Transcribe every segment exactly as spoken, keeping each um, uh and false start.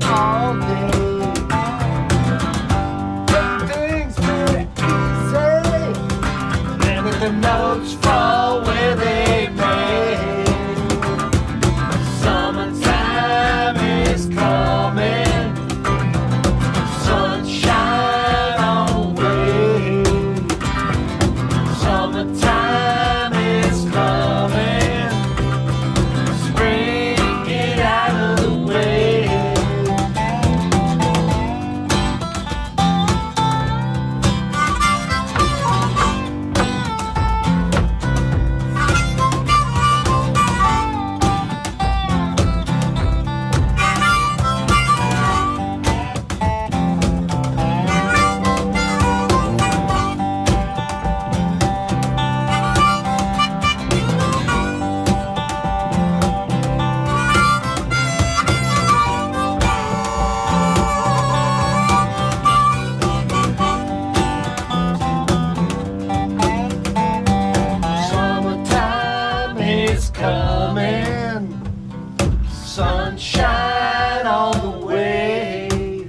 all day. Everything's very easy, and the notes fall where they may. Summertime is coming, sunshine on the way. Summertime is coming, spring get out of the way. Summertime is coming, sunshine all the way.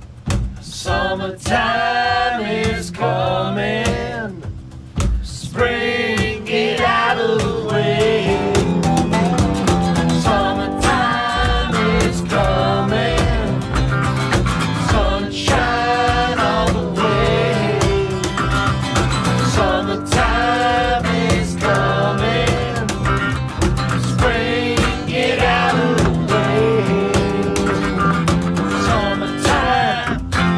Summertime is coming, spring get out of the way. Summertime is coming, sunshine all the way. Summertime is coming, spring get out of the way. Summertime,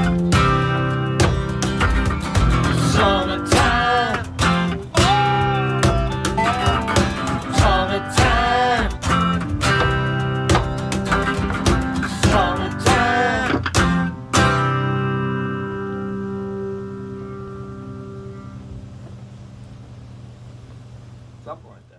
summertime, summertime, summertime. Something like that.